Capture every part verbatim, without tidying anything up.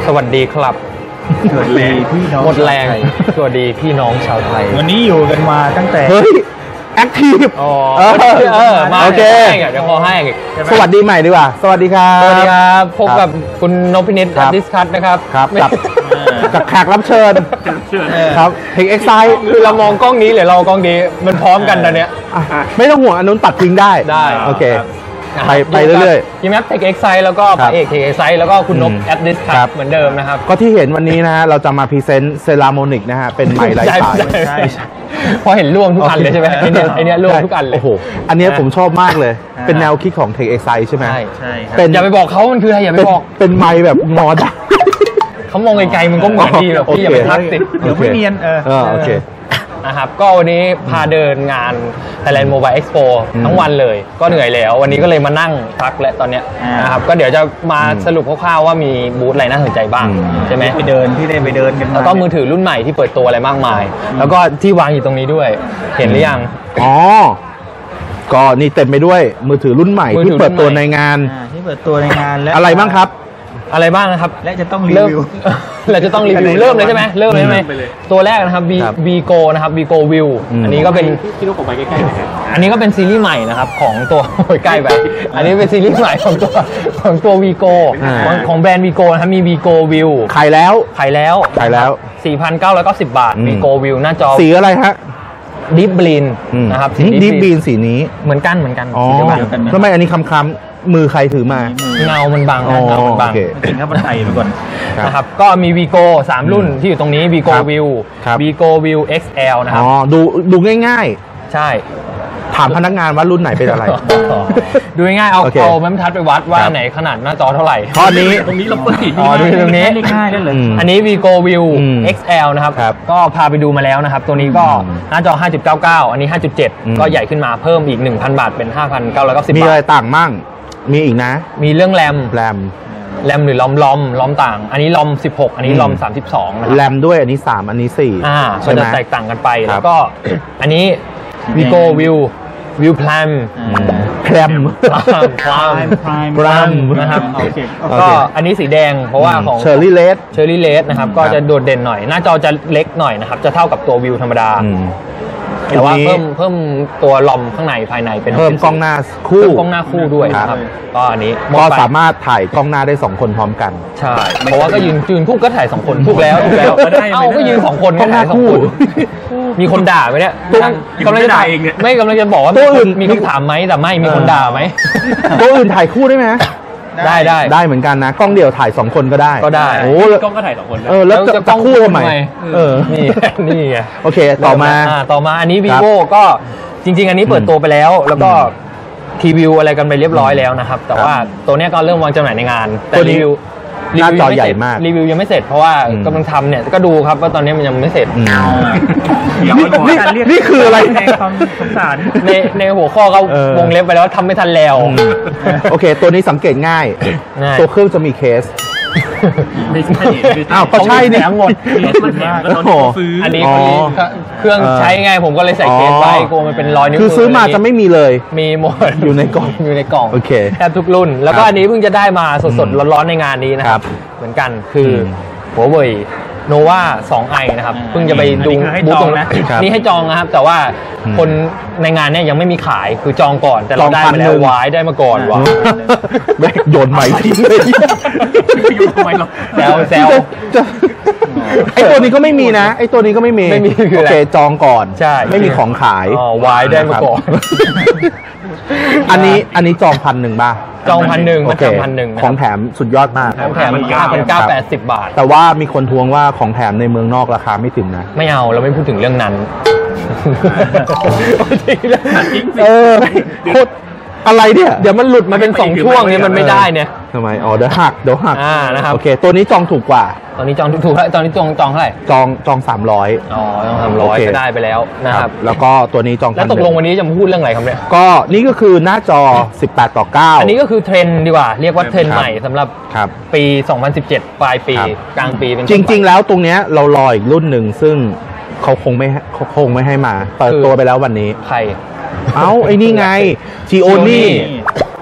สวัสดีครับสวัสดีพี่น้องหมดแรงสวัสดีพี่น้องชาวไทยวันนี้อยู่กันมาตั้งแต่เฮ้ยแอคทีฟอ๋อเออมาโอเคเดี๋ยวขอให้สวัสดีใหม่ดีกว่าสวัสดีครับสวัสดีครับพบกับคุณนพนิชดิสคัทนะครับครับกับกับแขกรับเชิญครับเพลงเอ็กไซด์คือเรามองกล้องนี้หรือเรากล้องนี้มันพร้อมกันตอนเนี้ยไม่ต้องห่วงอันนู้นตัดทิ้งได้ได้โอเคไปไปเรื่อยๆทีมแอปเทคเอ็กไซด์แล้วก็พระเอกเทคเอ็กไซด์แล้วก็คุณนพแอปดิสคัทเหมือนเดิมนะครับก็ที่เห็นวันนี้นะฮะเราจะมาพรีเซนต์เซราโมนิกนะฮะเป็นไมค์ไร้สายใช่พอเห็นร่วมทุกอันเลยใช่ไหมไอเนี้ยไอเนี้ยร่วมทุกอันเลยโอ้โหอันนี้ผมชอบมากเลยเป็นแนวคิดของ Tech Excite ใช่ไหมใช่ใช่เป็นอย่าไปบอกเขามันคืออะไรอย่าไปบอกเป็นไมค์แบบงอดเขามองไกลๆมันก็เหมือนดีแบบพี่อย่าไปทักสิเดี๋ยวไม่เนียนเออโอเคนะครับก็วันนี้พาเดินงาน Thailand Mobile Expo ทั้งวันเลยก็เหนื่อยแล้ววันนี้ก็เลยมานั่งพักและตอนเนี้ยนะครับก็เดี๋ยวจะมาสรุปคร่าวๆว่ามีบูธอะไรน่าสนใจบ้างใช่ไหมไปเดินที่ได้ไปเดินกันแล้วก็มือถือรุ่นใหม่ที่เปิดตัวอะไรมากมายแล้วก็ที่วางอยู่ตรงนี้ด้วยเห็นหรือยังอ๋อก็นี่เต็มไปด้วยมือถือรุ่นใหม่ที่เปิดตัวในงานที่เปิดตัวในงานและอะไรบ้างครับอะไรบ้างนะครับและจะต้องรีวิวเราจะต้องรีวิวเริ่มเลยใช่ไหมเริ่มเลยใช่ไหมตัวแรกนะครับ Vigo นะครับ Vigo View อันนี้ก็เป็นที่ต้องออกไปใกล้ๆอันนี้ก็เป็นซีรีส์ใหม่นะครับของตัวใกล้ไปอันนี้เป็นซีรีส์ใหม่ของตัวของตัว Vigo ของแบรนด์ Vigo นะครับมี Vigo View ขายแล้วขายแล้วขายแล้วสี่พันเก้าร้อยเก้าสิบบาท Vigo View หน้าจอสีอะไรฮะ Deep Green นะครับ Deep Green สีนี้เหมือนกันเหมือนกันอ๋อทำไมอันนี้ค้ำๆมือใครถือมาเงามันบังเงามันบังจริงครับมันไทยไปก่อนนะครับก็มี Vigo สามรุ่นที่อยู่ตรงนี้ Vigo View Vigo View เอ็กซ์ แอล นะครับอ๋อดูดูง่ายๆใช่ถามพนักงานว่ารุ่นไหนเป็นอะไรดูง่ายๆเอาเอาแม่บรรทัดไปวัดว่าไหนขนาดหน้าจอเท่าไหร่ข้อนี้ตรงนี้เราเปิดอ๋อดูตรงนี้ง่ายได้เลยอันนี้ Vigo View เอ็กซ์ แอล นะครับก็พาไปดูมาแล้วนะครับตัวนี้ก็หน้าจอ ห้าจุดเก้าเก้า อันนี้ ห้าจุดเจ็ด ก็ใหญ่ขึ้นมาเพิ่มอีก หนึ่งพัน บาทเป็น ห้าพันเก้าร้อยเก้าสิบ บาทมีอะไรต่างมั่งมีอีกนะมีเรื่องแรมแรมแรมหรือลอมลอมลอมต่างอันนี้ลอมสิบหกอันนี้ลอมสามสิบสองนะครับแรมด้วยอันนี้สามอันนี้สี่อ่าก็จะแตกต่างกันไปแล้วก็อันนี้ Vigo View View Prime แพรม Prime Prime นะครับก็อันนี้สีแดงเพราะว่าของ Cherry Red Cherry Red นะครับก็จะโดดเด่นหน่อยหน้าจอจะเล็กหน่อยนะครับจะเท่ากับตัว View ธรรมดาแต่ว่าเพิ่มเพิ่มตัวลอมข้างในภายในเป็นเพิ่มกล้องหน้าคู่กล้องหน้าคู่ด้วยนะครับก็อันนี้ก็สามารถถ่ายกล้องหน้าได้สองคนพร้อมกันใช่เพราะว่าก็ยืนยืนคู่ก็ถ่ายสองคนถูกแล้วถูกแล้วเอ้าก็ยืนสองคนก็ถ่ายสองคนมีคนด่าไหมเนี่ยกำลังจะด่าเองไม่กำลังจะบอกว่าตัวอื่นมีคำถามไหมแต่ไม่มีคนด่าไหมตัวอื่นถ่ายคู่ได้ไหมได้ได้ได้เหมือนกันนะกล้องเดียวถ่ายสองคนก็ได้ก็ได้โอ้กล้องก็ถ่ายสองคนเออแล้วจะคู่ทำไมเออนี่นี่ไงโอเคต่อมาต่อมาอันนี้ Vivo ก็จริงๆอันนี้เปิดตัวไปแล้วแล้วก็ทีวิวอะไรกันไปเรียบร้อยแล้วนะครับแต่ว่าตัวนี้ก็เริ่มวางจำหน่ายในงานแต่รีวิวหน้าจอใหญ่มากรีวิวยังไม่เสร็จเพราะว่ากำลังทำเนี่ยก็ดูครับว่าตอนนี้มันยังไม่เสร็จนี่คืออะไรในความสงสารในในหัวข้อเขาวงเล็บไปแล้วทำไม่ทันแล้วโอเคตัวนี้สังเกตง่ายตัวเครื่องจะมีเคสไม่ใช่อ้าวก็ใช่นี่ทั้งหมดอันนี้เครื่องใช้ไงผมก็เลยใส่เคสไว้กลัวมันเป็นรอยนิ้วคือซื้อมาจะไม่มีเลยมีหมดอยู่ในกล่องอยู่ในกล่องโอเคแทบทุกรุ่นแล้วก็อันนี้เพิ่งจะได้มาสดๆร้อนๆในงานนี้นะครับเหมือนกันคือหัวเว่ยโนวา สองไอ นะครับเพิ่งจะไปดูบูธตรงนั้นนี่ให้จองนะครับแต่ว่าคนในงานเนี่ยยังไม่มีขายคือจองก่อนแต่เราได้ไปแล้ววายได้มาก่อนว่ะไม่โยนใหม่ทิ้งเลยทำไมหรอแซวแซวไอตัวนี้ก็ไม่มีนะไอตัวนี้ก็ไม่มีโอเคจองก่อนใช่ไม่มีของขายอ๋อวายได้มาก่อนอันนี้อันนี้จองพันหนึ่งป่ะจองพันหนึ่งมันจองพันหนึ่งของแถมสุดยอดมากของแถมมันห้าพันเก้าร้อยแปดสิบบาทแต่ว่ามีคนทวงว่าของแถมในเมืองนอกราคาไม่ถึงนะไม่เอาเราไม่พูดถึงเรื่องนั้นเออโคตรอะไรเนี่ยเดี๋ยวมันหลุดมาเป็นสองช่วงเนี่ยมันไม่ได้เนี่ยทำไมอ๋อเดี๋ยวหักเดี๋ยวหักอ่านะครับโอเคตัวนี้จองถูกกว่าตอนนี้จองถูกๆแล้วตอนนี้จองจองเท่าไหร่จองจองสามร้อยอ๋อจองสามร้อยก็ได้ไปแล้วนะครับแล้วก็ตัวนี้จองแล้วตกลงวันนี้จะมาพูดเรื่องอะไรครับเนี่ยก็นี่ก็คือหน้าจอสิบแปดต่อเก้าอันนี้ก็คือเทรนด์ดีกว่าเรียกว่าเทรนด์ใหม่สำหรับปีสองพันสิบเจ็ดปลายปีกลางปีเป็นจริงๆแล้วตรงเนี้ยเรารออีกรุ่นหนึ่งซึ่งเขาคงไม่เขาคงไม่ให้มาเปิดตัวไปแล้ววันนี้ใครเอ้าไอ้นี่ไงจีโอนี่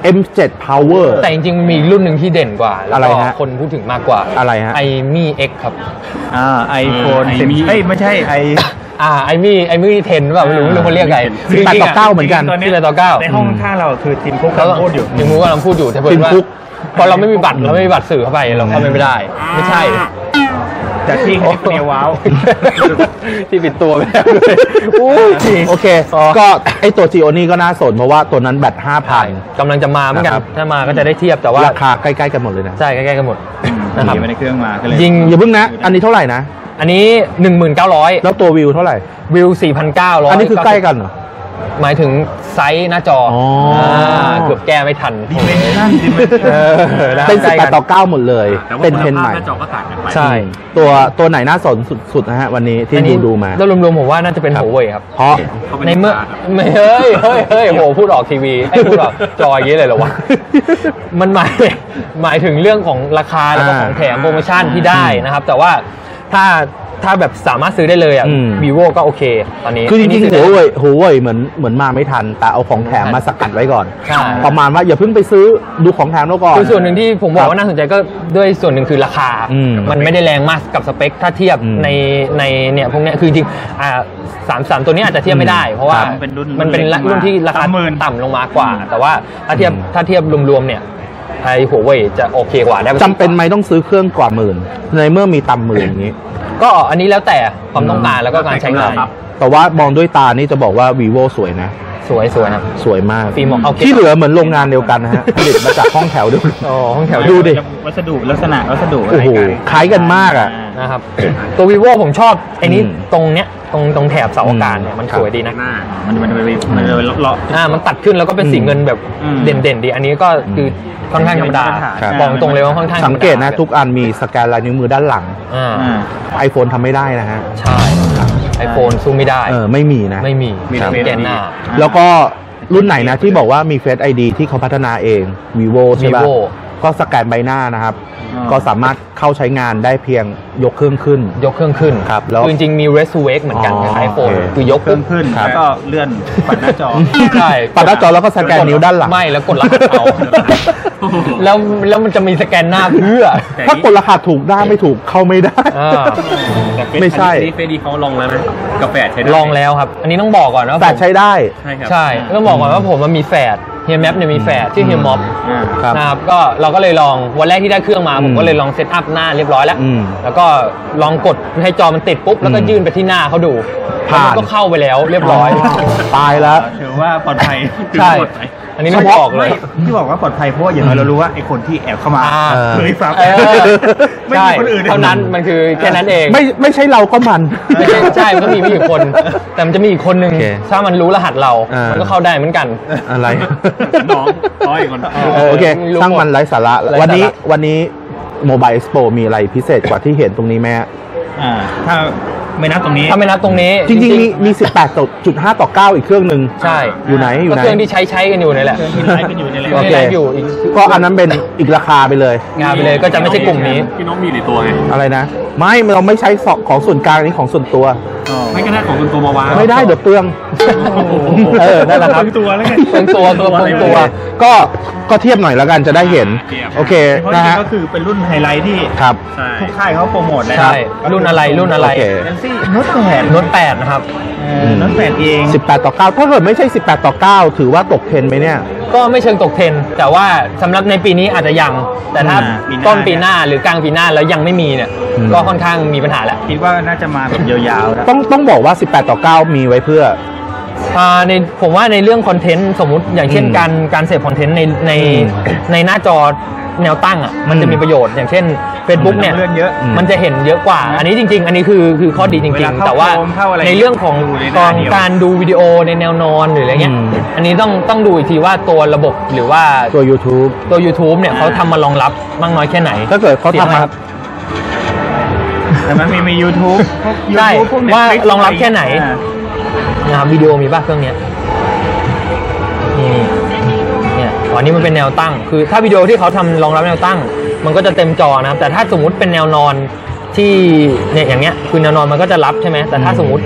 เอ็ม เซเว่น Power แต่จริงๆมันมีอีกรุ่นหนึ่งที่เด่นกว่าแล้วอะไรก็ฮะคนพูดถึงมากกว่าอะไรฮะไอมี่ X ครับอ่าไอโฟนเออสิบ iMi เอ้ยไม่ใช่ไออ่าไอมี่ไอมี่เทนแบบไม่รู้ไม่รู้เขาเรียกไงสิบแปดต่อเก้าเหมือนกันตอนนี้สิบแปดต่อเก้าในห้องข้างเราคือทีมคุกแล้วกำลังพูดอยู่ยังมูกำลังพูดอยู่แต่เพิ่ทีนมว่าคุกพอเราไม่มีบัตรเราไม่มีบัตรสื่อเข้าไปเราเข้าไปไม่ได้ ไม่ใช่จากที่คลิปเนียว้าวที่ปิดตัวไปแล้วด้วยอู้จริงโอเค ก็ไอตัว จี โอ นี่ก็น่าสนเพราะว่าตัวนั้นแบต ห้าพันกำลังจะมาเหมือนกันนะครับถ้ามาก็จะได้เทียบแต่ว่าราคาใกล้ๆกันหมดเลยนะใช่ใกล้ๆกันหมดนะครับหนีไปในเครื่องมาก็เลยยิงอย่าเพิ่งนะ อันนี้เท่าไหร่นะอันนี้ หนึ่งหมื่นเก้าพันแล้วตัววิวเท่าไหร่วิว สี่พันเก้าร้อยอันนี้คือใกล้กันเหรอหมายถึงไซส์หน้าจออออ่าเกือบแก้ไม่ทันดิเมนชั่นดิเมนชั่นเออได้เป็นใกล้สิบแปกัดต่อเก้าหมดเลยแต่ว่าเป็นคุเทณนภาใหม่พหน้าจอก็ต่างกันไปใช่ตัวตัวไหนน่าสนสุดๆนะฮะวันนี้ที่อันดูนี้ดูมาแล้วรวมๆผมว่าน่าจะเป็นครับหัวเว่ยครับเพราะเขาเป็นในเมื่อลูกค้าครับไม่เฮ้ยเฮ้ยเฮ้ยโหพูดออกทีวีให้พูดออกจออย่างนี้เลยเหรอวะ มันหมายหมายถึงเรื่องของราคาแล้วก็อ่าของแถมโปรโมชั่นที่ได้นะครับ แต่ว่าถ้าถ้าแบบสามารถซื้อได้เลยอ่ะอืม vivo ก็โอเค ตอนนี้คือจริงๆนหันี้วซื้อได้เว่ยหัวเว่ยเหมือนเหมือนมาไม่ทัน แต่เอาของแถมมาสกัดไว้ก่อนใช่ประมาณว่าอย่าเพิ่งไปซื้อดูของแถมแล้วก่อนคือส่วนหนึ่งที่ผมบอครักบว่าน่าสนใจก็ด้วยส่วนหนึ่งคือราคาอืมมันไม่ได้แรงมากกับสเปค ถ้าเทียบอืมในในเนี่ยพวกเนี้ยคือจริงอ่าสามสามตัวนี้อาจจะเทียบไม่ได้ เพราะว่าครับเป็นรุ่นมันเป็นเล็กรุ่นที่ราคาสามหมื่นต่ำลงมากว่า แต่ว่าถ้าเทียบอืมถ้าเทียบรวมๆเนี่ยไอ้หัวเว่ยจะโอเคกว่าได้จำเป็นไหมต้องซื้อเครื่องกว่าหมื่นในเมื่อมีต่ำหมื่นอย่างนี้ก็อันนี้แล้วแต่ความต้องการแล้วก็การใช้งานครับแต่ว่ามองด้วยตานี่จะบอกว่า vivo สวยนะสวยสวยครับสวยมากฟิล์มเอาเก็บที่เหลือเหมือนโรงงานเดียวกันนะฮะ ผลิตมาจากห้องแถวเดียวกันอ๋อห้องแถวดูดิวัสดุลักษณะวัสดุโอ้โหคล้ายกันมากอ่ะนะครับ ตัว vivo ผมชอบไอ้นี้อืมตรงเนี้ยตรงตรงแถบเสาอากาศเนี่ยมันครับสวยดีนะหน้ามันมันมันมันเลยเลาะอ่ามันตัดขึ้นแล้วก็เป็นสีอืมเงินแบบอืมเด่นๆดี อันนี้ก็คือค่อนข้างธรรมดาครับบอกตรงเลยว่าค่อนข้างธรรมดาสังเกตนะทุกอันมีสแกนลายนิ้วมือด้านหลังอ่าอ่า iPhone ทำไม่ได้นะฮะใช่ไอโฟนสู้ไม่ได้เออไม่มีนะไม่มีมีสแต่แกนหน้าแล้วก็รุ่นไหนนะที่บอกว่ามี Face ไอ ดี ที่เขาพัฒนาเอง vivo ใช่ป่ะ vivo ก็สแกนใบหน้านะครับอ่าก็สามารถเข้าใช้งานได้เพียงยกเครื่องขึ้นยกเครื่องขึ้นครับแล้วคือจริงๆมี rest to wake เหมือนกันอ๋อไอโฟนโอเคคือยกเพิ่มขึ้นครับแล้วก็เลื่อนปัดหน้าจอใช่ปัดหน้าจอแล้วก็สแกนนิ้วด้านหลังไม่แล้วกดรหัสเอาแล้วแล้วมันจะมีสแกนหน้าเพื่อถ้ากดรหัสถูกได้ไม่ถูกเข้าไม่ได้อ่าแต่เฟซไม่ใช่อันนี้เฟซดีเขาลองแล้วนะกาแฟใช้ได้ลองแล้วครับ อันนี้ต้องบอกก่อนว่าแต่ผมใช้ได้ใช่ครับใช่ต้องบอกก่อนว่าผมมันมีแฝดเฮียแมปเนี่ยมีแฝดที่เฮียม็อบอ่าครับนะครับก็เราก็เลยลองวันแรกที่ได้เครื่องมาอืมผมก็เลยลองเซตอัพหน้าเรียบร้อยแล้วอืมแล้วก็ลองกดให้จอมันติดปุ๊บ แล้วก็อืมยื่นไปที่หน้าเขาดูผ่านแล้วมันก็เข้าไปแล้วเรียบร้อยตายแล้วถือว่าปลอดภัยใช่ถือว่าปลอดภัยอันนี้ต้องบอกเลยไม่ที่บอกว่าปลอดภัยเพราะว่าอย่างน้อยเรารู้ว่าไอ้คนที่แอบเข้ามาอ่าเออเคยฝากเออไม่ใช่มีคนอื่นเท่านั้นมันคือแค่นั้นเองไม่ไม่ใช่เราก็มันไม่ใช่ใช่มันก็มีไม่กี่คน แต่มันจะมีอีกคนนึงโอเคถ้ามันรู้รหัสเราอ่ามัมันก็เข้าได้เหมือนกันอะไรน้องน้อยคนเออโอเคไม่รู้ช่างมันไร้สาระไร้สาระวันนี้วันนี้โมบายเอ็กซ์โปมีอะไรพิเศษกว่าที่เห็นตรงนี้ไหมฮะอ่าถ้าไม่นับตรงนี้ถ้าไม่นับตรงนี้จริงๆมีมี สิบแปดจุดห้า ต่อ เก้า อีกเครื่องหนึ่งใช่อยู่ไหนอยู่ก็ไหนเครื่องที่ใช้ใช้กันอยู่นี่แหละมีไลฟ์กันอยู่ในเลยโอเคมีไลฟ์อยู่อีกก็อันนั้นเป็นอีกราคาไปเลยงานไปเลยก็จะไม่ใช่กลุ่มนี้พี่น้องมีในตัวไงอะไรนะ ไม่เราไม่ใช้ของส่วนกลางนี้ของส่วนตัวไม่ก็ได้ของคุณตัวมาวางไม่ได้เดี๋ยวเปลือง เออนั่นแหละครับตัวแล้วไงเป็นตัวตัวเป็นตัวก็ก็เทียบหน่อยแล้วกันจะได้เห็น โอเคเพราะนะจริงฮะๆก็คือเป็นรุ่นไฮไลท์ที่ครับใช่ทุกค่ายเขาโปรโมทนะใช่รุ่นอะไรรุ่นอะไรโอเคแกลซี่โน้ตแปดโน้ตแปดนะครับโน้ตแปดเองสิบแปด ต่อ เก้า ถ้าเกิดไม่ใช่ สิบแปด ต่อ เก้า ถือว่าตกเทรนด์ไหมเนี่ยก็ไม่เชิงตกเทรนด์แต่ว่าสำหรับในปีนี้อาจจะยัง แต่ถ้าอ่าปีหน้าต้นปีหน้าหรือกลางปีหน้าแล้วยังไม่มีเนี่ยอืมก็ค่อนข้างมีปัญหาแหละคิดว่าน่าจะมาแบบยาวๆนะต้องต้องบอกว่า สิบแปด ต่อ เก้า มีไว้เพื่ออ่าในผมว่าในเรื่องคอนเทนต์สมมุติอย่างเช่นอืมการการเสพคอนเทนต์ในในอืมในหน้าจอแนวตั้งอ่ะมันจะมีประโยชน์อย่างเช่น Facebook เนี่ยเลื่อนเยอะอืมมันจะเห็นเยอะกว่า อันนี้จริง ๆ อันนี้คือคือข้อดีจเวริลาง เข้าๆ แต่ว่าโคมเข้าอะไรในเรื่องของดูในหกน้าองเดียวการดูวิดีโอในแนวนอนหรืออะไรเงี้ยอืมอันนี้ต้องต้องดูอีกทีว่าตัวระบบหรือว่าตัว YouTube ตัว YouTube เนี่ยเขาทำมารองรับมากน้อยแค่ไหนถ้าเกิดเขาทำมาแต่มันมีมี YouTube พวกใช่ YouTube พวกว่า Netflix รองรับแค่ไหนอ่านะครับวิดีโอมีป่ะเครื่องเนี้ยนี่เนี่ยอ๋อนี่มันเป็นแนวตั้ง คือถ้าวิดีโอที่เขาทำรองรับแนวตั้ง มันก็จะเต็มจอนะครับ แต่ถ้าสมมุติเป็นแนวนอนที่เนี่ยอย่างเงี้ยคือแนวนอนมันก็จะรับใช่ไหมแต่ถ้าสมมติ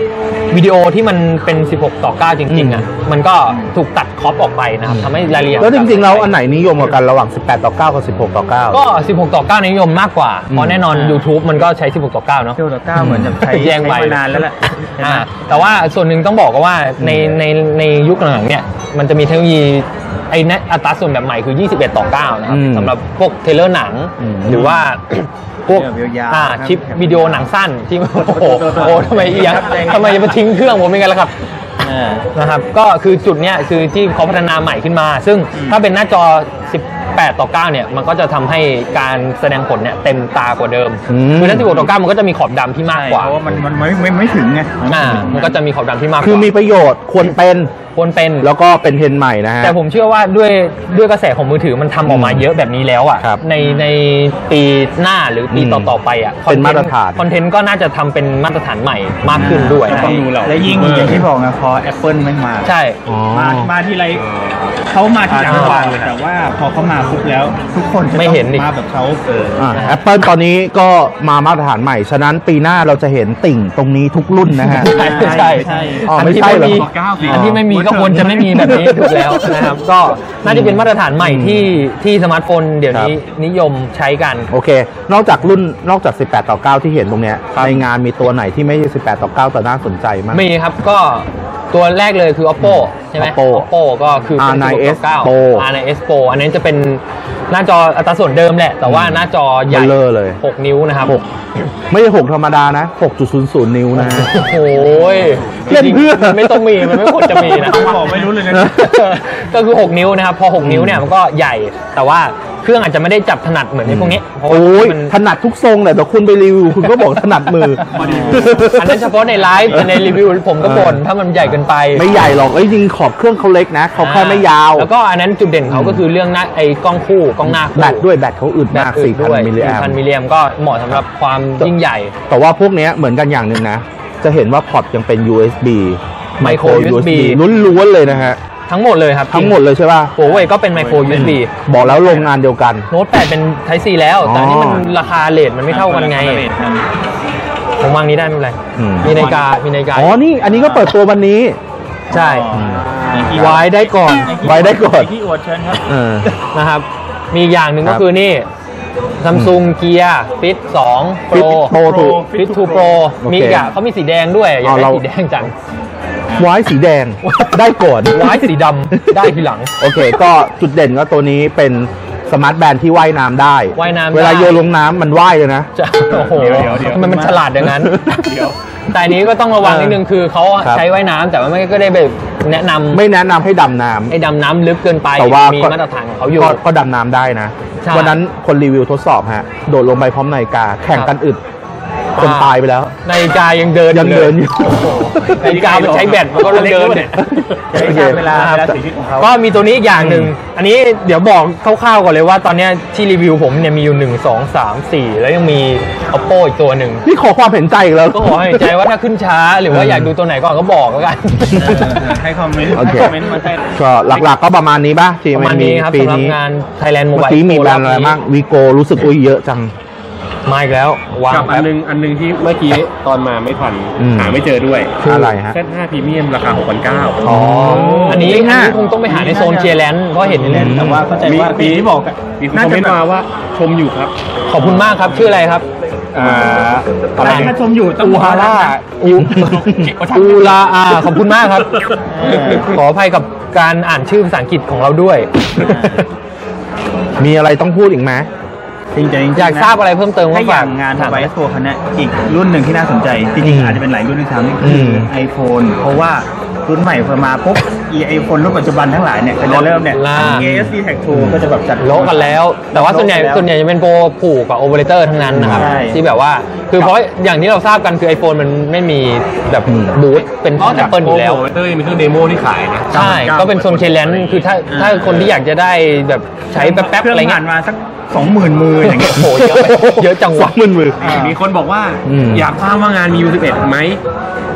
วิดีโอที่มันเป็น สิบหกต่อเก้า จริงๆอ่ะมันก็ถูกตัดครอปออกไปนะครับทำให้รายละเอียดแล้วจริงๆแล้วอันไหนนิยมกว่ากันระหว่าง สิบแปดต่อเก้า กับ สิบหกต่อเก้าก็ สิบหกต่อเก้า นิยมมากกว่าเพราะแน่นอน YouTube มันก็ใช้ สิบหกต่อเก้า เนาะเที่ยวต่อเก้าเหมือนจะใช้แย่งไปใช้มานานแล้วแหละอ่าแต่ว่าส่วนหนึ่งต้องบอกว่าในในในยุคหลังๆเนี่ยมันจะมีเทคโนโลยีไอ้นะอัตราส่วนแบบใหม่คือ ยี่สิบเอ็ดต่อเก้า นะครับอืมสำหรับพวกเทรลเลอร์หนังอืมหรือว่า พวกแบบยาวๆอ่านะครับคลิปวิดีโอหนังสั้นที่โอ้โหโทษโทษโอ้ทำไมเอียงทำไมจะมาทิ้งเครื่องผมเป็นไงล่ะครับอ่านะครับก็คือจุดเนี้ยคือที่เขาพัฒนาใหม่ขึ้นมา ซึ่งถ้าเป็นหน้าจอ สิบแปดต่อเก้า เนี่ยมันก็จะทำให้การแสดงผลเนี่ยเต็มตากว่าเดิมอืมคือถ้า สิบหกต่อเก้า มันก็จะมีขอบดำที่มากกว่าเพราะว่ามันมันไม่ไม่ไม่ถึงไงอ่ามันก็จะมีขอบดำที่มากกว่าคือมีประโยชน์ควรเป็นควรเป็นแล้วก็เป็นเทรนด์ใหม่นะฮะแต่ผมเชื่อว่าด้วยด้วยกระแสของมือถือมันทำออกมาเยอะแบบนี้แล้วอ่ะครับในในปีหน้าหรือปีอืมต่อๆไปอ่ะเป็นมาตรฐานคอนเทนต์ก็น่าจะทำเป็นมาตรฐานใหม่มากขึ้นด้วยต้องดูเราและยิ่งอย่างที่บอกนะพอ Apple ไม่มาใช่อ๋อมามาที่ไรเขามาที่หลังวางเลยแต่ว่าพอเขามาปุ๊บแล้ว ทุกคนจะไม่ต้องเห็นดิมาแบบเขาเออแอปเปิลตอนนี้ก็มามาตรฐานใหม่ ฉะนั้นปีหน้าเราจะเห็นติ่งตรงนี้ทุกรุ่นนะฮะใช่ใช่ใช่อ๋ออันไม่ที่ใช่ไม่เหรอมีเก้าสิอันที่ไม่มีก็ควรจะไม่มีแบบนี้ถูกแล้วนะครับ ก็น่าจะเป็นมาตรฐานใหม่ที่ที่สมาร์ทโฟนเดี๋ยวนี้นิยมใช้กันโอเค นอกจากรุ่นนอกจาก สิบแปดต่อเก้า ที่เห็นตรงเนี้ยในงานมีตัวไหนที่ไม่ใช่ สิบแปดต่อเก้า แต่น่าสนใจมากมีครับก็ตัวแรกเลยคือ oppo ใช่ไหม oppo oppo ก็คือเป็นอาร์ ไนน์ เอสสิบหกต่อเก้า Pro อาร์ ไนน์ เอส Pro อันนี้จะเป็นหน้าจออัตราส่วนเดิมแหละ แต่ว่าหน้าจอใหญ่เบลอเลยหกนิ้วนะครับหกไม่ใช่หกธรรมดานะ หกจุดศูนย์ศูนย์ นิ้วนะโอ้ยเล่นเพื่อจริงๆมันไม่ต้องมีมันไม่ควรจะมีนะบอกไม่รู้เลยนะก็คือหกนิ้วนะครับ พอหกนิ้วเนี่ยมันก็ใหญ่ แต่ว่าเครื่องอาจจะไม่ได้จับถนัดเหมือนในพวกนี้เพราะว่าโอ้ยมันถนัดทุกทรงแหละแต่คุณไปรีวิวคุณก็บอกถนัดมืออันนั้นเฉพาะในไลฟ์แต่ในรีวิวผมก็บ่นถ้ามันใหญ่เกินไปไม่ใหญ่หรอกไอ้ยจริงขอบเครื่องเขาเล็กนะเขาแค่ไม่ยาวแล้วก็อันนั้นจุดเด่นเขาก็คือเรื่องหน้าไอ้กล้องคู่กล้องหน้าคู่แบตด้วยแบตเขาอึดแบตมากอึดสี่พันด้วยมิลลิแอมสี่พันมิลลิแอมก็เหมาะสำหรับความยิ่งใหญ่แต่ว่าพวกเนี้ยเหมือนกันอย่างหนึ่งนะ จะเห็นว่าพอร์ตยังเป็น ยู เอส บี Micro ยู เอส บีล้วนๆเลยนะฮะทั้งหมดเลยครับทั้งหมดเลยใช่ป่ะโอ้ยก็เป็นไมโคร ยู เอส บีบอกแล้วโรงงานเดียวกันโน้ตแปดเป็น Type C แล้ว แต่อันนี้มันอ๋อราคาเลทมันไม่เท่ากันไงผมวางนี้ได้ไม่เป็นไรอืมมีนาฬิกามีนาฬิกาอ๋อ นี่อันนี้ก็เปิดตัววันนี้ใช่อีกไว้ได้ก่อนไว้ได้ก่อนที่อวดเชิญครับเออนะครับ มีอีกอย่างหนึ่งครัก็บคือนี่ Samsung Gear Fit สอง Fit Pro Pro ถูก Fit ทู Pro โอเคมีอีกอ่ะเขามีสีแดงด้วย อยากอ๋อได้เราสีแดงจังไว้สีแดง ได้ก่อนไว้สีดำได้ทีหลังโอเค ก็จุดเด่นก็ตัวนี้เป็นสมาร์ทแบนด์ที่ว่ายน้ำได้ว่ายน้ำได้เวลาโยนลงน้ำมันว่ายเลยนะจะโอ้โหเดี๋ยวเดี๋ยวเดี๋ยวทำไมมันฉลาดอย่างนั้นเดี๋ยวแต่อันนี้ก็ต้องระวังนิดนึงคือเขาครับใช้ว่ายน้ำแต่ว่าไม่ก็ได้แบบแนะนำไม่แนะนำให้ดำน้ำให้ดำน้ำลึกเกินไปแต่ว่ามีก็มาตรฐานของเขาอยู่ก็ก็ดำน้ำได้นะใช่วันนั้นคนรีวิวทดสอบฮะ โดดลงไปพร้อมนาฬิกา แข่งกันอึด คนตายไปแล้วนาฬิกายังเดินยังเดินอยู่โโหนาฬิกามันใช้แบตมันก็ต้องเดินเนี่ยใช้เวลาเวลาเสียชีวิตของเขาก็มีตัวนี้อีกอย่างหนึ่งอันนี้เดี๋ยวบอกคร่าวๆก่อนเลยว่าตอนเนี้ยที่รีวิวผมเนี่ยมีอยู่หนึ่งสองสามสี่แล้วยังมี oppo อีกตัวหนึ่งนี่ขอความเห็นใจอีกแล้วก็ขอให้ใจว่าถ้าขึ้นช้าหรือว่าอยากดูตัวไหนก่อนก็บอกแล้วกันให้คอมเมนต์โอเคให้คอมเมนต์มาใต้ก็หลักๆก็ประมาณนี้ป่ะที่ประมัมาณนมีนี้ครับปีสำหรับนี้งาน Thailand เมื่อ Mobile กี้มี Expo แบรนด์อะไรบ้างวีโกรู้สึกอุ้ยเยอะจังมาอีกแล้ววางกับอัแป๊นบนึงอันนึงที่เมื่อกี้ตอนมาไม่ทันอืมหาไม่เจอด้วยอะไรฮะเซตห้าพรีเมียมราคาหกพันเก้าอ๋ออันนี้เลขอันห้านี้คงต้องไปหาในโซนเชียร์แลนด์เพราะเห็นอืมแต่ว่าเข้าใจว่าปีที่บอกอะมีคนน่าคอมจะเมนต์แบบมาว่าชมอยู่ครับขอบคุณมากครับ ชื่ออะไรครับอ่าอะไรถ้าชมอยู่ต้องอูฮาร่าอูอูลาอาขอบคุณมากครับ ขออภัยกับการอ่านชื่อภาษาอังกฤษของเราด้วยมีอะไรต้องพูดอีกไหมจริงๆจริงๆอยากทราบอะไรเพิ่มเติมก็ถ้าอฝาย่าก งงานถามไวส์โฟร์คันนี้อีกรุ่นหนึ่งที่น่าสนใจ จอืริงมๆอาจจะเป็นหลายรุ่นด้วยซ้ำนี่คืออม iPhone เพราะว่ารุ่นใหม่พอมาปุ๊บอีไอโฟนรุ่นปัจจุบันทั้งหลายเนี่ยก็จะเริ่มเนี่ยล่าเอ เอส ดี Tag ทูก็จะแบบจัดโลกกันแล้ว แต่ว่าส่วนใหญ่โลกกันแล้วส่วนใหญ่จะเป็นโปรผูกกับโอเปอเรเตอร์ทั้งนั้นนะครับใช่ที่แบบว่า คือเพราะอย่างที่เราทราบกันคือ iPhone มันไม่มีแบบอืมบูธเป็นของ Apple อยู่แล้วโอ้โหเตอร์มีเครื่องเดโมที่ขายนะใช่ ก็เป็นโซนเชลแลนด์คือถ้าถ้าคนที่อยากจะได้แบบใช้แป๊บๆเครื่อะไรผ่าเงี้นยมาสักสองหมื่นมืออย่างเงี้ยโอ้โหเยอะไปเยอะจังสอวะงหมื่นมืออ่ามีมีคนบอกว่าอืมอยากทราบว่างานมี ยู สิบเอ็ดไหม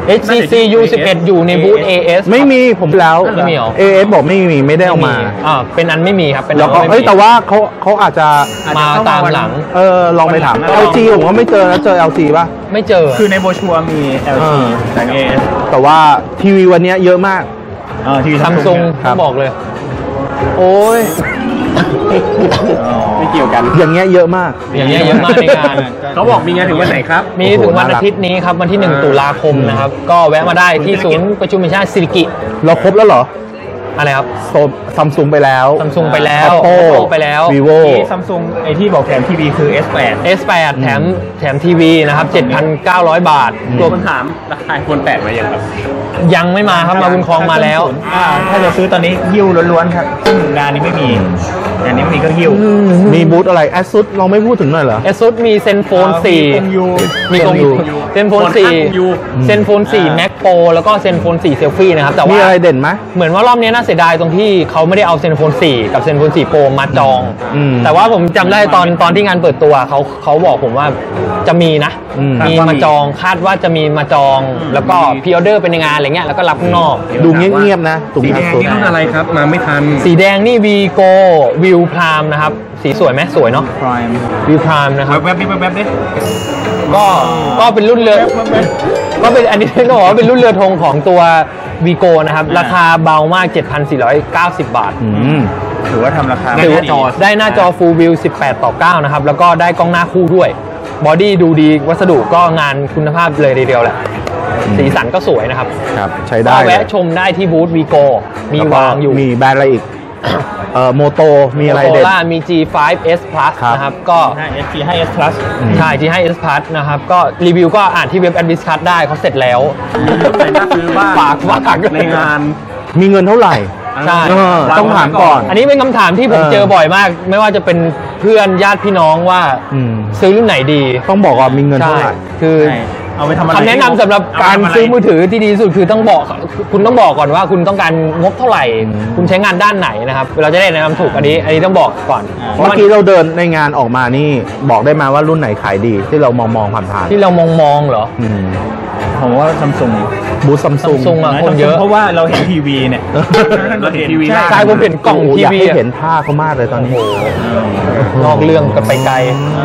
เอช ซี ซี ยู สิบเอ็ด อยู่ในบูธ เอ เอสไม่มีผมแล้วไม่มีเหรอเอเอสบอกไม่มีไม่ได้เอามาอ่าเป็นอันไม่มีครับเป็นแล้วก็อันไม่เอ้ยมีแต่ว่าเขาเขาอาจจะมาตามหลังเออลองไปถามวันหลังแอล จี ผมก็ไม่เจอนะเจอ แอล จี ป่ะไม่เจอคือในโบรชัวร์มี แอล จีอ่าแต่ เอ เอสแต่ว่าทีวีวันเนี้ยเยอะมากเออทีวีซัมซุงครับบอกเลย โอ้ยไม่เกี่ยวกันอย่างเงี้ยเยอะมากอย่างเงี้ยเยอะมากในงานเขาบอกมีงานถึงวันไหนครับมีถึงวันอาทิตย์นี้ครับวันที่หนึ่งตุลาคมนะครับ ก็แวะมาได้ที่ศูนย์ประชุมแห่งชาติสิริกิเราครบแล้วเหรออะไรครับซัมซุงไปแล้วซัมซุงไปแล้ว Oppo Oppo ไปแล้ว vivo ที่ซัมซุงไอที่บอกแถมทีวีคือ เอส แปดเอส แปด แถมแถมทีวีนะครับ เจ็ดพันเก้าร้อย บาทตัวคำถามราคาคนแปดมายังครับยังไม่มาครับมาบุญครองมาแล้วอ่าถ้าจะซื้อตอนนี้หิ้วล้วนๆครับซึ่งงานนี้ไม่มีงานนี้ไม่มีก็หิ้วมีบูธอะไรแอสซุสเราไม่พูดถึงหน่อยเหรอเอซุสมีเซนโฟนสี่คงยูมีกงยูเซนโฟนสี่คงยูเซนโฟนสี่อ่าแม็กโปรแล้วก็เซนโฟนสี่เซลฟี่นะครับแต่มีว่าอะไรเด่นไหมเหมือนว่ารอบนี้น่าเสียดายตรงที่เขาไม่ได้เอาเซนโฟนสี่กับเซนโฟนสี่โปรมาจองอืมแต่ว่าผมจำได้ตอนตอนที่งานเปิดตัวเขาเขาบอกผมว่าจะมีนะอืมมีมาจองคาดว่าจะมีมาจอง แล้วก็พรีออเดอร์เป็นในงานอะไรเงี้ยแล้วก็รับข้างนอกดูเงียบๆนะตรงสีแดแอสงซุสนี่รุ่นอะไรครับ มาไม่ทันสีแดงนี่วีโกวิวพรามนะครับสีสวยไหมสวยเนาะพรายมวิวพรามนะครับแวบๆนี่แวบๆนี่ก็ก็เป็นรุ่นเรือก็เป็นอันนี้ต้องบอกว่าเป็นรุ่นเรือธงของตัววีโกนะครับ ราคาเบามาก เจ็ดพันสี่ร้อยเก้าสิบ บาทอืมถือว่าทำราคาถือว่าไม่ดีได้หน้าจอ Full View สิบแปดต่อเก้านะครับ แล้วก็ได้กล้องหน้าคู่ด้วย บอดี้ดูดีวัสดุก็งานคุณภาพเลยทีเดียวแหละ สีสันก็สวยนะครับครับใช้ได้ก็เลยแวะชมได้ที่บูธวีโกมีแล้วก็วางอยู่มีแบรนด์อะไรอีก เอ่อโมโตมีอะไรโตเด่นล่ามี จี ไฟว์ เอส Plus ครับนะครับก็ให้ เอส จี ให้ เอส Plus ใช่ จี ไฟว์ เอส Plus นะครับก็รีวิวก็อ่านที่เว็บ Adviscard ได้เขาเสร็จแล้วใครน่าซื้อบ้างฝากฝากในงานมีเงินเท่าไหร่ใช่เออต้องถามก่อนอันนี้เป็นคำถามที่ผมเออเจอบ่อยมาก ไม่ว่าจะเป็นเพื่อนญาติพี่น้องว่าอืมซื้อรุ่นไหนดีต้องบอกว่ามีเงินใช่เท่าไหร่คือใช่เอาไปทำอะไรคำแนะนำสำหรับการซื้อมือถือที่ดีที่สุดคือต้องบอกคุณต้องบอกก่อนว่าคุณต้องการงบเท่าไหร่อืมคุณใช้งานด้านไหนนะครับเราจะได้แนะนำถูกอันนี้ อันนี้ต้องบอกก่อนเพราะเมื่อมันกี้เราเดินในงานออกมานี่บอกได้มาว่ารุ่นไหนขายดีที่เรามองมองผ่านผ่านๆที่เรามองมองๆเหรออืมผมว่าซัมซุงบูธซัมซุง Samsung อะ คนเยอะเพราะว่าเราเห็นทีวีเนี่ยเราเห็นทีวีใช่ใช่ผมเห็นกล่องทีอยากวีให้อะเห็นผ้าเขามากเลยตอนนี้นอกเรื่องกันไปไกล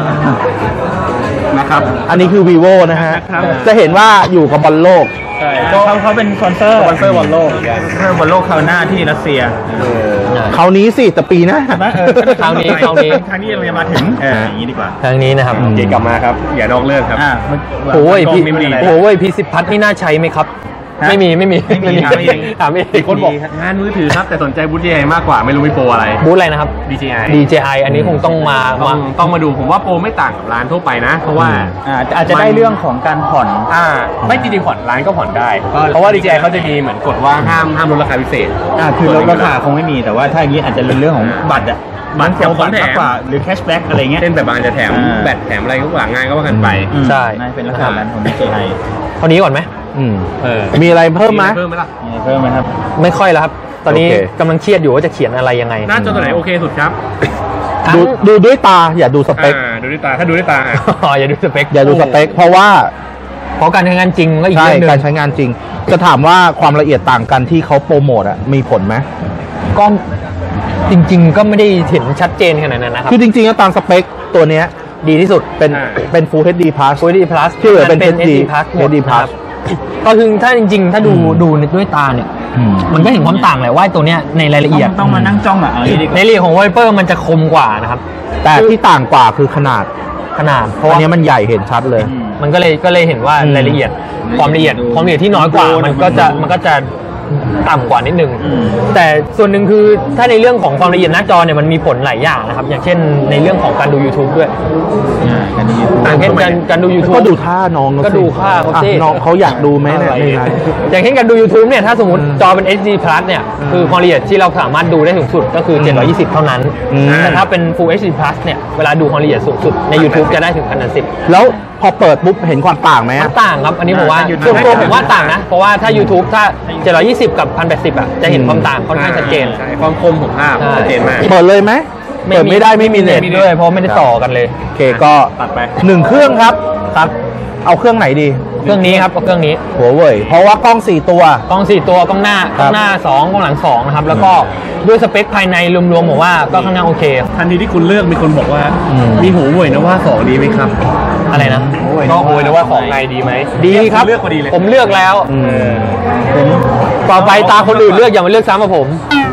นะครับอันนี้คือ vivo นะฮะครับจะเห็นว่าอยู่กับบอลโลกใช่เขาเขาเป็นสปอนเซอร์สปอนเซอร์บอลโลกสปอนเซอร์บอลโลกคราวหน้าที่รัสเซียคราวนี้สิแต่ปีหนะใช่ไหมเออคราวนี้คราวนี้คราวนี้เราจะมาถึงเอออย่างนี้ดีกว่าทางนี้นะครับโอเคกลับมาครับ อย่านอกเรื่องครับอ่าเมื่อโอ้ยกล้องพี่นี่มันอะไรโอ้ยพี่สิบพัทนี่น่าใช้ไหมครับฮะไม่มีไม่มีไม่มีถามเองถามเองมีคนบอกงานมือถือครับ แต่สนใจบูธ ดี เจ ไอ มากกว่าไม่รู้มีโปรอะไรบูธอะไรนะครับดี เจ ไอดี เจ ไอ อันนี้คงต้องมาต้อมางต้องมาดูผมว่าโปรไม่ต่างกับร้านทั่วไปนะ เพราะว่าอ่าอาจจะได้เรื่องของการผ่อนอ่าไม่จริงๆผ่อนร้านก็ผ่อนได้ เพราะว่า ดี เจ ไอ เขาจะมีเหมือนกฎว่าห้ามห้ามลดราคาพิเศษอ่าคือลดราคาคงไม่มีแต่ว่าถ้าอย่างนี้อาจจะเป็นเรื่องของบัตรอะบัตรของบัตรแถมมากกว่าหรือแคชแบ็กอะไรเงี้ยเช่นแบบบางจะแถมอ่าแบตแถมอะไรก็ว่างานก็ว่ากันไปอืมใช่น่าจะเป็นลักษณะนั้นของ ดี เจ ไอเท่านี้ก่อนไหมอืมเออมีอะไรเพิ่มไหมเพิ่มไหมล่ะมีเพิ่มไหมครับไม่ค่อยแล้วครับ ตอนนี้โอเคกำลังเครียดอยู่ว่าจะเขียนอะไรยังไงหน้าจอตัวไหนโอเคสุดครับดูดูด้วยตาอย่าดูสเปคอ่าดูด้วยตาถ้าดูด้วยตาอ่ะอ๋ออย่าดูสเปคอย่าดูสเปค เพราะว่าเพราะการใช้งานจริงก็อีกใช่เรื่องหนึ่งการใช้งานจริง จะถามว่าความละเอียดต่างกันที่เขาโปรโมทอะมีผลไหมก็จริง ๆ ก็ไม่ได้เห็นชัดเจนขนาดนั้นนะครับคือจริงๆแล้วตามสเปคตัวเนี้ยดีที่สุดเป็นอ่าเป็น Full เอช ดี Plus Full เอช ดี Plus ที่เหลือเป็นเอชเอชดีดี Plus หมดเอช ดีนะครับ Plus ก็คือถ้าจริง ๆ ถ้าดูอืมดูด้วยตาเนี่ยอืมมันก็เห็นความต่างแหละว่าตัวเนี้ยในรายละเอียดต้องมานั่งจ้องอ่ะเอาอย่างนี้ดีกในว่ารายละเอียดของ Viper มันจะคมกว่านะครับแต่ที่ต่างกว่าคือขนาดขนาดเพเพราะราะอัว่านนี้มันใหญ่เห็นชัดเลยอืมมันก็เลยก็เลยเห็นว่าอืมรายละเอียดความละเอียดความละเอียดที่น้อยกว่าดูมันก็จะดูมันก็จะต่ำกว่านิดนึงอืมแต่ส่วนหนึ่งคือถ้าในเรื่องของความละเอียดหน้าจอเนี่ยมันมีผลหลายอย่างนะครับ อย่างเช่นในเรื่องของการดู YouTube ด้วยอ่ากันดีอย่างเช่นการการดู YouTube ก็ดูท่าน้องเขก็ดูท่าเขาสิอ่ะน้องเขาอยากดูไหมเนี่ยในไลน์อย่างเช่นการดู YouTube เนี่ยถ้าสมมติอืมจอเป็น เอช ดี Plus เนี่ยคือความละเอียดที่เราสามารถดูได้สูงสุดก็คือ เจ็ดร้อยยี่สิบ เท่านั้นอืมแต่ถ้าเป็น Full เอช ดี Plus เนี่ยเวลาดูความละเอียดสูงสุดใน YouTube จะได้ถึง หนึ่งพันสิบแล้วพอเปิดปุ๊บเห็นความต่างไหมมัอะนต่างครับ อันนี้ผมว่าอ่าส่วนตัว YouTube ผมว่าต่างนะ เพราะว่าถ้า YouTube ถ้า เจ็ดร้อยยี่สิบ กับ หนึ่งพันแปดสิบ อ่ะ จะเห็นความต่างค่อนข้างชัดเจนใช่ความคมของภาพใช่ชัดเจนมากเปิดเลยไหมเปิดไม่ได้ไม่มีเน็ตด้วย เพราะไม่ได้ต่อกันเลยโอเคก็ตัดไปหนึ่งเครื่องครับครับ เอาเครื่องไหนดีเครื่องนี้ครับเครื่องนี้หัวเว่ยเพราะว่ากล้องสี่ตัวกล้องสี่ตัวกล้องหน้ากครัล้อบ งหน้าสองกล้องหลังสองนะครับแล้วก็ด้วยสเปคภายในรวมๆผมว่าก็ค่อนข้างโอเคทันทีที่คุณเลือกมีคนบอกว่าอืมมีหัวเว่ยนะว่าสองดีไหมครับอะไรนะก็หัวเว่ยนะว่าสองไงดีไหมดีครับเลือกพอดีเลยผมเลือกแล้วอืมผมต่อไปตาคนอื่นเลือกอย่ามาเลือกซ้ำกับผม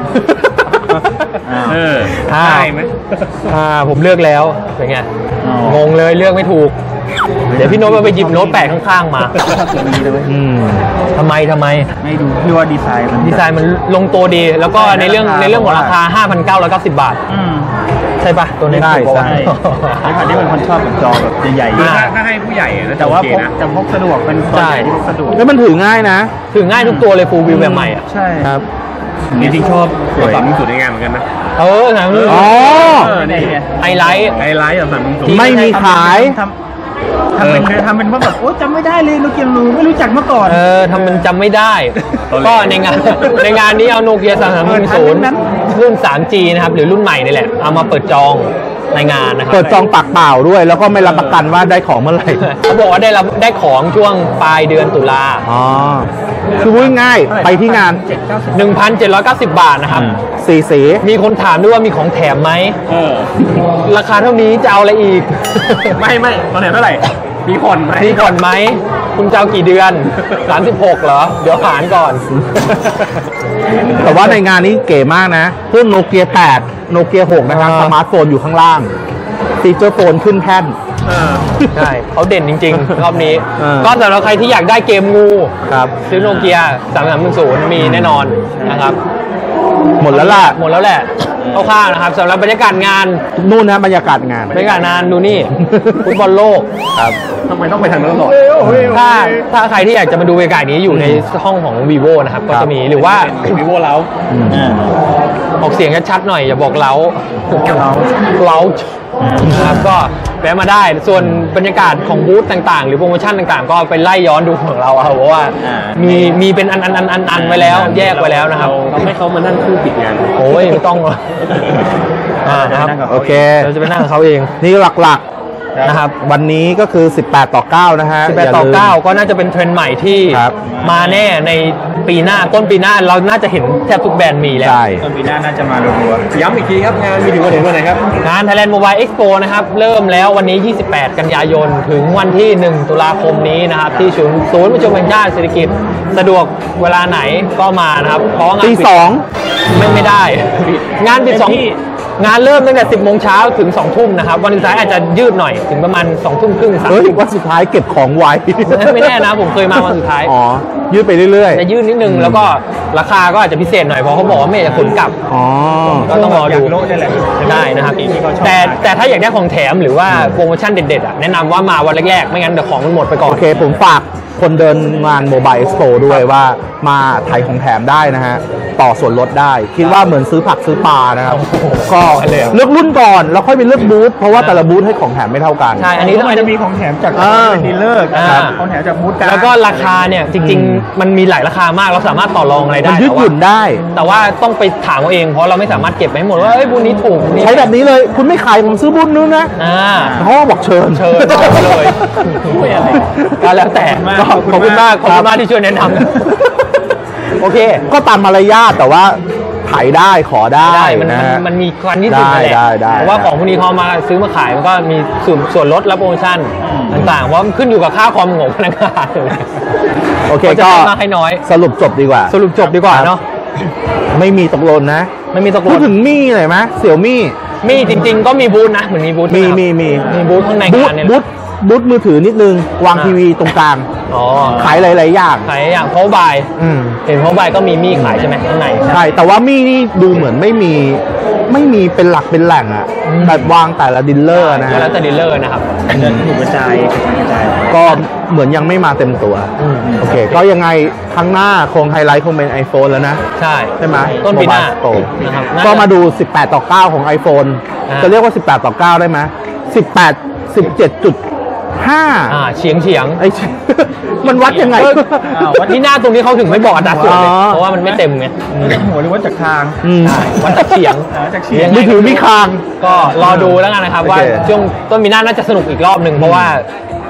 เอออ่าใช่ไหมอ่าผมเลือกแล้วเป็นไงอ๋องงเลยเลือกไม่ถูก เดี๋ยวพี่โน้ตมาไปหยิบโน้ตแปดข้างๆมาตัวนี้เลยอืมทำไมทำไมไม่ดูพี่ว่าดีไซน์มันดีไซน์มันลงตัวดี แล้วก็ใช่ในเรื่องราคาในเรื่องของราคา ห้าพันเก้าร้อยเก้าสิบ บาทอืมใช่ปะตัวนี้ใช่ถูกปะวะใช่ในขณะที่เป็นคนชอบแบบจอแบบใหญ่คืออ่าถ้าถ้าให้ผู้ใหญ่อะน่าจะแต่โอว่าเคพกนะจะพกสะดวกเป็นคนใช่ใหญ่ที่พกสะดวกแล้วมันถือง่ายนะถือง่ายทุกตัวเลยฟูลวิวแบบใหม่อ่ะใช่ครับจริงๆชอบตัวสามหนึ่งศูนย์ในงานเหมือนกันนะเออนะอ๋อเออนี่ไงไฮไลท์ไฮไลท์แบบสามหนึ่งศูนย์ไม่มีขายทำทำเป็นทำเป็นว่าแบบโอ้จำไม่ได้เลยโนเกียรูไม่รู้จักมาก่อนเออทำมันจำไม่ได้ ก็ในงานในงานนี้เอาโนเกียสามสามหนึ่งศูนย์รุ่น สามจี นะครับ หรือรุ่นใหม่นี่แหละ เอามาเปิดจองในงานนะครับเปิดจองปากเปล่าด้วย แล้วก็ไม่รับประกันว่าได้ของเมื่อไหร่เขาบอกว่าได้รับได้ของช่วงปลายเดือนตุลาอ๋อ คือพูดง่ายๆไปที่งานหนึ่งพันเจ็ดร้อยเก้าสิบ บาทนะครับสีสีมีคนถามด้วยว่ามีของแถมไหมเออราคาเท่านี้จะเอาอะไรอีกไม่ไม่ตอนไหนเท่าไหร่ มีผ่อนไหมมีผ่อนไหม คุณจะเอากี่เดือน สามสิบหก เหรอ เดี๋ยวหารก่อนแต่ว่าในงานนี้เก๋มากนะเครื่องโนเกียแปดโนเกียหกนะครับอ่าสมาร์ทโฟนอยู่ข้างล่างฟีเจอร์โฟนขึ้นแท่นเออใช่เขาเด่นจริงๆ รอบนี้เออก็สำหรับใครที่อยากได้เกมงูครับซื้อโนเกียสามสามหนึ่งศูนย์มีแน่นอนนะครับหมดแล้วล่ะหมดแล้วแหละคร่าวๆนะครับสำหรับบรรยากาศงานนู่นนะบรรยากาศงานบรรยากาศงานดูนี่ ฟุตบอลโลกครับทำไมต้องไปทางนั้นตลอดถ้าถ้าใครที่อยากจะมาดูบรรยากาศนี้อยู่ในห้องของ vivo นะครับ ก็จะมีหรือว่าวิโวเล้าออกเสียงชัดๆหน่อย อย่าบอกเล้าเล้านะครับก็แวะมาได้ส่วนบรรยากาศของบูธต่างๆ หรือโปรโมชั่นต่างๆ ก็ไปไล่ย้อนดูของเราเอาเพราะว่าอ่ามีมีเป็นอันอันอันอันอันไว้แล้วแยกไว้แล้วนะครับเราให้เขามานั่งคู่ปิดงานโอ้ยไม่ต้องหรอกอ่านะครับโอเคเราจะไปนั่งกับเขาเองนี่หลักนะครับๆ วันนี้ก็คือ สิบแปดต่อเก้านะฮะสิบแปดต่อเก้าก็น่าจะเป็นเทรนด์ใหม่ที่ครับมาแน่ในปีหน้าต้นปีหน้าเราน่าจะเห็นแทบทุกแบรนด์มีแล้วใช่ต้นปีหน้าน่าจะมารัวย้ำอีกทีครับงานมีถึงวันไหนวันไหนครับงาน Thailand Mobile Expo นะครับ เริ่มแล้ววันนี้ ยี่สิบแปด กันยายน ถึงวันที่ หนึ่ง ตุลาคมนี้นะครับ ที่ศูนย์ศูนย์ประชุมแห่งชาติเศรษฐกิจสะดวกเวลาไหนก็มานะครับ เพราะว่างานตีปิดสองไม่ไม่ได้ งานปิดสองงานเริ่มตั้งแต่ สิบโมงเช้าถึง สองทุ่มนะครับ วันสุดท้ายอาจจะยืดหน่อยถึงประมาณ สองทุ่มครึ่งสามเฮ้ยทุ่มวันสุดท้ายเก็บของไว้ไม่แน่นะผมเคยมาวันสุดท้ายอ๋อ ยืดไปเรื่อยจะยืดนิดนึงแล้วก็ราคาก็อาจจะพิเศษหน่อยเพราะเขาบอกว่าไม่อยากจะขนกลับๆ อ๋อก็ต้องรอๆอยาดูกโลดได้แหละได้นะครับที่เขาชอบแต่แต่ถ้าอยากได้ของแถมหรือว่าโปรโมชั่นเด็ดๆอ่ะแนะนำว่ามาวันแรกๆ ไม่งั้นเดี๋ยวของมันหมดไปก่อนโอเค ผมฝากคนเดินงานโมบายเอ็กซ์โปด้วยว่ามาไทยของแถมได้นะฮะ ต่อส่วนลดได้ คิดว่าเหมือนซื้อผักซื้อปลานะครับ ก็เลือกรุ่นก่อน แล้วค่อยไปเลือกบูธเพราะว่าแต่ละบูธให้ของแถมไม่เท่ากันใช่ อัอันนนี้นี้ต้องมันจะมีของแถมจากอ่าเป็นดีลเลอร์อ่าของแถมจากบูธการแล้วก็ราคาเนี่ยจริงๆ มันมีหลายราคามากเราสามารถต่อรองอะไรได้มันยืดหยุ่นได้แต่ว่าต้องไปถามเอาเองเพราะเราไม่สามารถเก็บไว้ให้หมดว่าเอ้ยบูธนี้ถูกบูธนี้ใช้แบบนี้เลย คุณไม่ขายผมซื้อบูธนู้นนะอ่าเขาก็บอกเชิญเชิญเอาไปเลยก็แล้วแต่ก็ขอบคุณมากขอบคุณมากที่ช่วยแนะนำโอเคก็ตามมารยาทแต่ว่าขายได้ขอได้ได้มันนะมันฮะมันมีควันที่สุดได้นั่นแหละได้ได้เพราะว่าของพวกนี้เขามาซื้อมาขายมันก็มีส่วนส่วนลดและโปรโมชั่นต่างๆเพราะมันขึ้นอยู่กับค่าคอมของพนักงานโอเคเขาจะก็ให้มากให้น้อยสรุปจบดีกว่าสรุปจบดีกว่าเนาะไม่มีตกหล่นนะไม่มีตกหพูล่ดนถึงมี่หน่อยไหมเสี่ยวมี่มีจริง ๆ ก็มีบูธนะเหมือนมีบูธมีด้วยนะมีมีมีบูธข้างในบูธงานเนี่ยบูธบูธมือถือนิดนึง วางอ่าทีวีตรงกลางอ๋อขายหลาย ๆ อย่างขายอย่างเพราะบายอืมเห็นเพราะบายก็มีมีขายใช่ไหมข้างในใช่ แต่ว่ามี่นี่ดูเหมือนไม่มีไม่มีเป็นหลักเป็นแหล่งอะอืมแบบวางแต่ละดิลเลอร์นะก็แล้วแต่ดีลเลอร์นะครับจะถูกกระจายกระจายก็เหมือนยังไม่มาเต็มตัวอืมโอเค ก็ยังไงครั้งหน้าคงไฮไลท์คงเป็น iPhone แล้วนะใช่ใช่ไหมต้นปีหน้า Mobile Store นะครับน่ก็จะมาดู สิบแปด ต่อ เก้า ของ iPhone อ่าจะเรียกว่า สิบแปด ต่อ เก้า ได้ไหมสิบแปด สิบเจ็ดจุดห้าอ่าเฉียงเฉียงไอ้ มันวัดยังไงอ้าววัดที่หน้าตรงนี้เขาถึงไม่บอกอัตราส่วนเลยอ๋อเพราะว่ามันไม่เต็มไงจากหัวหรือว่าจากคางอืมใช่วัดจากเฉียงอ่าจากเฉียงมือถือมีคางก็รอดูแล้วกันนะครับโอเคว่าช่วงต้นมีหน้าน่าจะสนุกอีกรอบหนึ่งเพราะว่า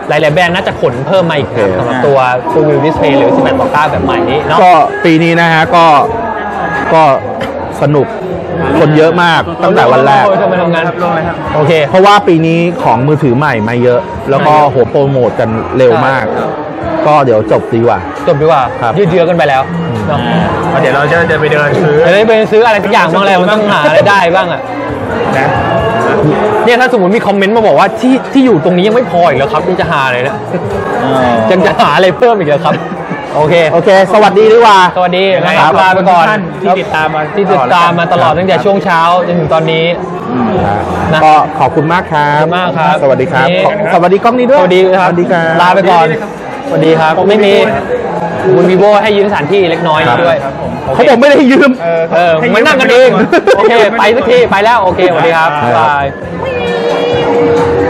หลายๆแบรนด์น่าจะขนเพิ่มมาอีกครับสำหรับตัว Full View Display หรือสิบแปดต่อเก้าแบบใหม่นี้เนาะก็ปีนี้นะฮะก็ก็สนุกคนเยอะมากตั้งแต่วันแรกโอ้ยทำไมทำงานครับลงเลยครับโอเคเพราะว่าปีนี้ของมือถือใหม่มาเยอะ แล้วก็โหโปรโมทกันเร็วมาก ก็เดี๋ยวจบดีกว่าจบดีกว่าครับยืดเยื้อกันไปแล้วเนาะอ่าเดี๋ยวเราจะจะไปเดินซื้อจะได้ไปซื้ออะไรสักอย่างบ้างแล้วมันต้องหาอะไรได้บ้างอ่ะนะเนี่ยถ้าสมมติมีคอมเมนต์มาบอกว่าที่ที่อยู่ตรงนี้ยังไม่พออีกแล้วครับยังจะหาอะไรนะยังจะหาอะไรเพิ่มอีกเหรอครับ โอเคโอเค สวัสดีดีกว่าสวัสดีนะครับลาไปก่อนท่านที่ติดตามมาที่ติดตามมาตลอดตั้งแต่ช่วงเช้าจนถึงตอนนี้ นะก็ขอบคุณมากครับขอบคุณมากครับสวัสดีครับนี่ขอสวัสดีกล้องนี้ด้วยสวัสดีครับสวัสดีครับลาไปก่อนสวัสดีครับ ไม่มีคุณวีโวให้ยืมสถานที่เล็กน้อยครับด้วยเขาบอกไม่ได้ยืมเออเออมานั่งกันเอง โอเค ไปสักที ไปแล้ว โอเคสวัสดีครับครับบาย